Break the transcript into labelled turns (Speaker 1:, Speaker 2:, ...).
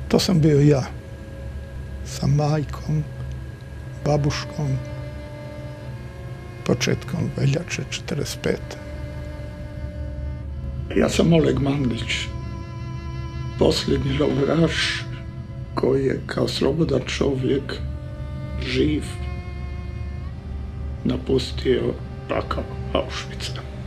Speaker 1: To sam bio ja, sa majkom, babuškom, početkom veljače 1945. Ja sam Oleg Mandić, posljednji logoraš koji je kao slobodan čovjek, živ, napustio pakao Auschwitza.